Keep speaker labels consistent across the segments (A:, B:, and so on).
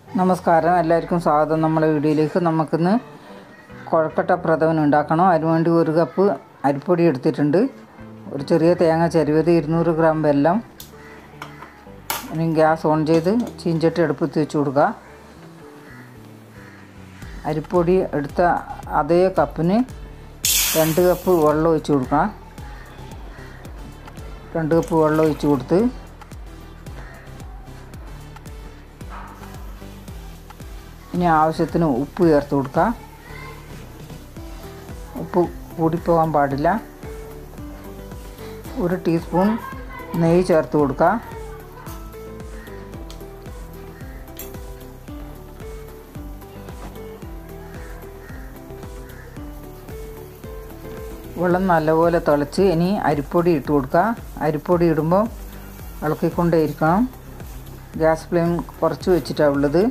A: നമസ്കാരം, എല്ലാവർക്കും സ്വാഗതം. നമ്മുടെ വീഡിയോയിലേക്ക്. നമുക്കിന്ന് കുഴക്കട്ട പ്രഥമൻ ഉണ്ടാക്കണം. അതിനുവേണ്ടി 1 കപ്പ് അരിപ്പൊടി എടുത്തിട്ടുണ്ട്, ഒരു ചെറിയ തേങ്ങ ചിരവിയത്, 200 ഗ്രാം വെല്ലം. ഇനി ഗ്യാസ് ഓൺ ചെയ്ത് ചീഞ്ചട്ടി അടുപ്പത്ത് വെച്ച് കൊടുക്കുക. അരിപ്പൊടി എടുത്ത അതേ കപ്പിന് 2 കപ്പ് വെള്ളം ഒഴിച്ച് കൊടുക്കണം. 2 കപ്പ് വെള്ളം ഒഴിച്ച് കൊടുത്ത് ഇനി ആവശ്യത്തിന് ഉപ്പ് ചേർത്ത് കൊടുക്കുക. ഉപ്പ് കൂടിപ്പോകാൻ പാടില്ല. 1 ടീസ്പൂൺ നെയ്യ് ചേർത്ത് കൊടുക്കുക. വെള്ളം നല്ലപോലെ തിളച്ച് ഇനി അരിപ്പൊടി ഇട്ട് കൊടുക്കുക. അരിപ്പൊടി ഇടുമ്പോൾ ഇളക്കിക്കൊണ്ടേയിരിക്കണം. ഗ്യാസ് ഫ്ലെയിം കുറച്ച് വെച്ചിട്ടാണ് ഉള്ളത്.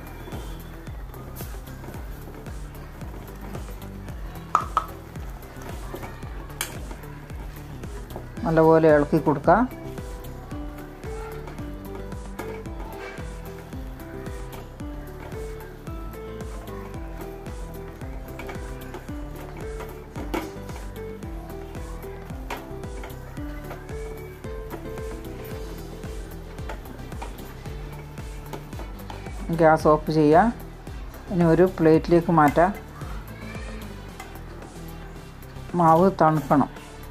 A: നല്ലപോലെ ഇളക്കി കൊടുക്കുക. ഗ്യാസ് ഓഫ് ചെയ്യുക. ഇനി ഒരു പ്ലേറ്റിലേക്ക് മാറ്റാം. മാവ് തണുക്കണം.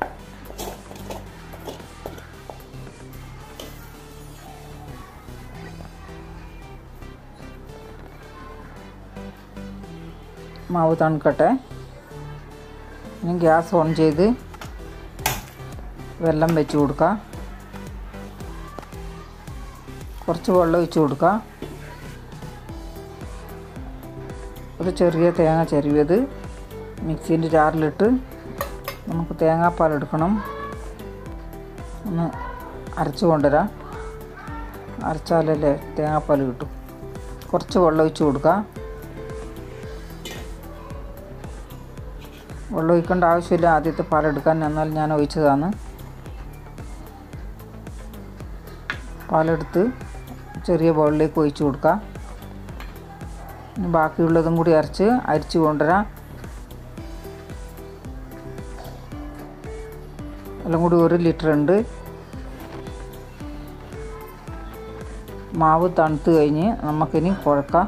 A: മാവ് തണുക്കട്ടെ. ഇനി ഗ്യാസ് ഓൺ ചെയ്ത് വെള്ളം വെച്ച് കൊടുക്കുക. കുറച്ച് വെള്ളം ഒഴിച്ച് കൊടുക്കുക. ഒരു ചെറിയ തേങ്ങ ചിരവിയത് മിക്സീൻ്റെ ജാറിലിട്ട് നമുക്ക് തേങ്ങാപ്പാൽ എടുക്കണം. ഒന്ന് അരച്ച് കൊണ്ടുവരാം. അരച്ചാലല്ലേ തേങ്ങാപ്പാൽ കിട്ടും. കുറച്ച് വെള്ളം ഒഴിച്ച് കൊടുക്കുക. വെള്ളം ഒഴിക്കേണ്ട ആവശ്യമില്ല ആദ്യത്തെ പാലെടുക്കാൻ, എന്നാൽ ഞാൻ ഒഴിച്ചതാണ്. പാലെടുത്ത് ചെറിയ ബൗളിലേക്ക് ഒഴിച്ച് കൊടുക്കുക. ബാക്കിയുള്ളതും കൂടി അരിച്ച് കൊണ്ടുവരാം. എല്ലാം കൂടി 1 ലിറ്റർ ഉണ്ട്. മാവ് തണുത്ത് കഴിഞ്ഞ് നമുക്കിനി കുഴക്കാം.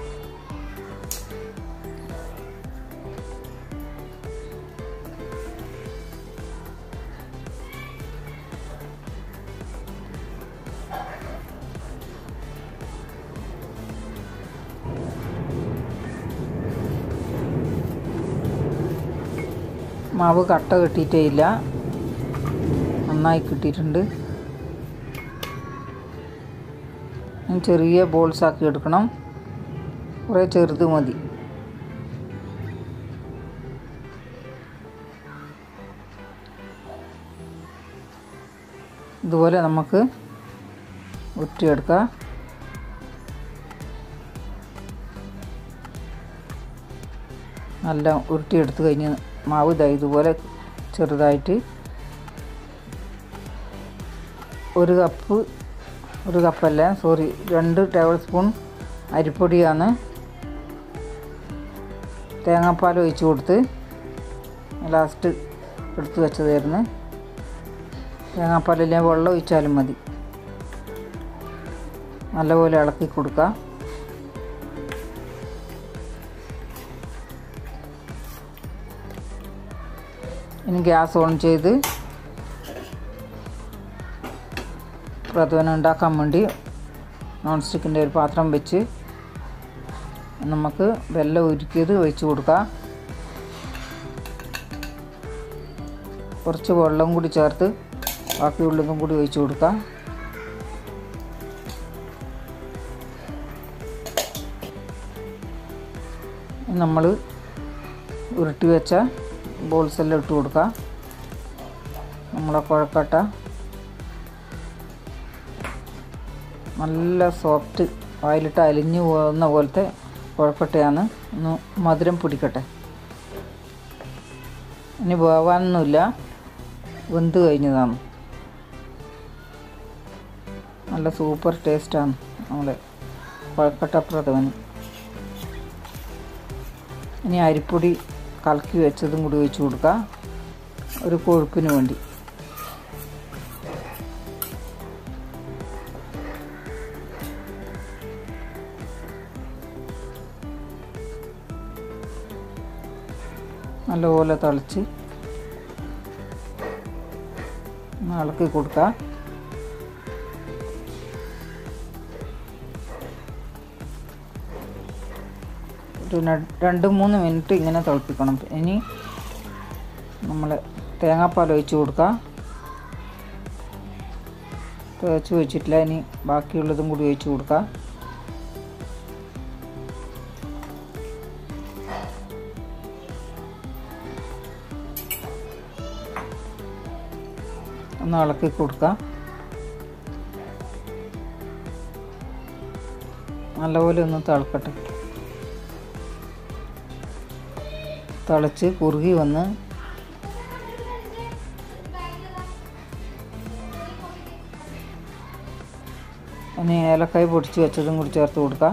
A: മാവ് കട്ട കെട്ടിയിട്ടേ ഇല്ല, നന്നായി കിട്ടിയിട്ടുണ്ട്. ചെറിയ ബോൾസാക്കി എടുക്കണം. കുറേ ചെറുത് മതി. ഇതുപോലെ നമുക്ക് ഉരുട്ടിയെടുക്കാം. നല്ല ഉരുട്ടിയെടുത്ത് കഴിഞ്ഞ് മാവ് ഇതുപോലെ ചെറുതായിട്ട് 1 കപ്പല്ല, 2 ടേബിൾ സ്പൂൺ അരിപ്പൊടിയാണ്. തേങ്ങാപ്പാൽ ഒഴിച്ച് കൊടുത്ത് ലാസ്റ്റ് എടുത്ത് വെച്ചതായിരുന്നു. തേങ്ങാപ്പാലില്ല, വെള്ളം ഒഴിച്ചാലും മതി. നല്ലപോലെ ഇളക്കി കൊടുക്കുക. ഇനി ഗ്യാസ് ഓൺ ചെയ്ത് പ്രഥമൻ ഉണ്ടാക്കാൻ വേണ്ടി നോൺ സ്റ്റിക്കിൻ്റെ ഒരു പാത്രം വെച്ച് നമുക്ക് വെല്ലം ഉരുക്കിയത് ഒഴിച്ച് കൊടുക്കുക. കുറച്ച് വെള്ളം കൂടി ചേർത്ത് ബാക്കിയുള്ളതും കൂടി ഒഴിച്ച് കൊടുക്കുക. നമ്മൾ ഉരുട്ടി വെച്ച ബോൾസ് എല്ലാം ഇട്ട് കൊടുക്കുക. നമ്മളെ കുഴക്കട്ട നല്ല സോഫ്റ്റ്, വായിലിട്ട് അലിഞ്ഞു പോകുന്ന പോലത്തെ കുഴക്കട്ടയാണ്. ഒന്ന് മധുരം പിടിക്കട്ടെ. ഇനി വേവാനൊന്നുമില്ല, വെന്ത് കഴിഞ്ഞതാണ്. നല്ല സൂപ്പർ ടേസ്റ്റാണ് നമ്മളെ കൊഴക്കട്ട പ്രഥമൻ. ഇനി അരിപ്പൊടി കലക്കി വെച്ചതും കൂടി ഒഴിച്ച് കൊടുക്കുക, ഒരു കൊഴുപ്പിന് വേണ്ടി. നല്ലപോലെ തിളച്ച് ഇളക്കി കൊടുക്കുക. ഒരു 2-3 മിനിറ്റ് ഇങ്ങനെ തിളപ്പിക്കണം. ഇനി നമ്മൾ തേങ്ങാപ്പാൽ ഒഴിച്ച് കൊടുക്കുക. തേച്ച് വെച്ചിട്ടില്ല, ഇനി ബാക്കിയുള്ളതും കൂടി ഒഴിച്ച് കൊടുക്കുക. ഒന്ന് ഇളക്കി കൊടുക്കുക. നല്ലപോലെ ഒന്ന് തിളക്കട്ടെ. തിളച്ച് കുറുകി വന്ന് ഇനി ഏലക്കായ് പൊടിച്ച് വെച്ചതും കൂടി ചേർത്ത് കൊടുക്കുക.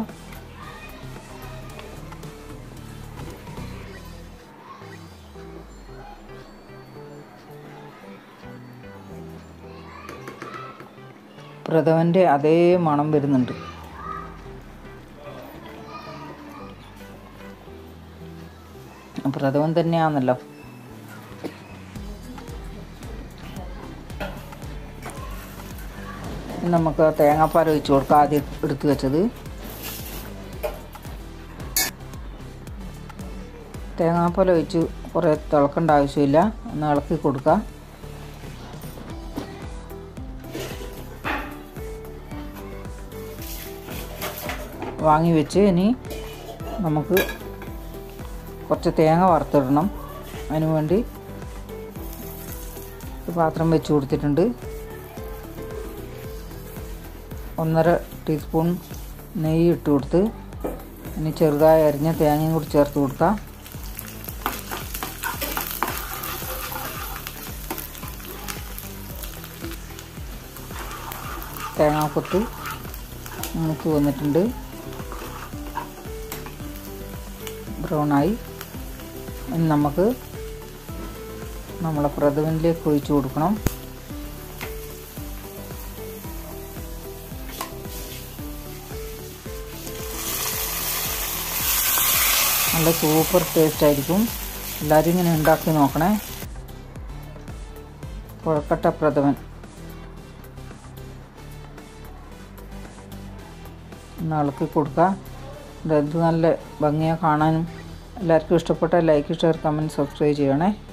A: പ്രഥമൻ്റെ അതേ മണം വരുന്നുണ്ട്. പ്രഥമൻ തന്നെയാണല്ലോ. നമുക്ക് തേങ്ങാപ്പാൽ ഒഴിച്ച് കൊടുക്കാം. ആദ്യം എടുത്ത് വെച്ചത് തേങ്ങാപ്പാൽ ഒഴിച്ച് കുറേ തിളക്കേണ്ട ആവശ്യമില്ല, ഒന്ന് ഇളക്കി കൊടുക്കുക. വാങ്ങി വെച്ച് ഇനി നമുക്ക് കുറച്ച് തേങ്ങ വറുത്തിടണം. അതിന് വേണ്ടി ഒരു പാത്രം വെച്ച് കൊടുത്തിട്ടുണ്ട്. 1.5 ടീസ്പൂൺ നെയ്യ് ഇട്ട് കൊടുത്ത് ഇനി ചെറുതായി അരിഞ്ഞ തേങ്ങയും കൂടി ചേർത്ത് കൊടുക്കാം. തേങ്ങാക്കൊത്ത് മൂത്ത് വന്നിട്ടുണ്ട്, ബ്രൗണായി. ഇനി നമുക്ക് നമ്മളെ പ്രഥമനിലേക്ക് ഒഴിച്ച് കൊടുക്കണം. നല്ല സൂപ്പർ ടേസ്റ്റ് ആയിരിക്കും. എല്ലാവരും ഇങ്ങനെ ഉണ്ടാക്കി നോക്കണേ. കൊഴക്കട്ട പ്രഥമൻ ഒന്ന് ഇളക്കി കൊടുക്കുക. ഇത് നല്ല ഭംഗിയാണ് കാണാനും. എല്ലാവർക്കും ഇഷ്ടപ്പെട്ട ലൈക്ക്, ഷെയർ, കമൻറ്റ്, സബ്സ്ക്രൈബ് ചെയ്യണേ.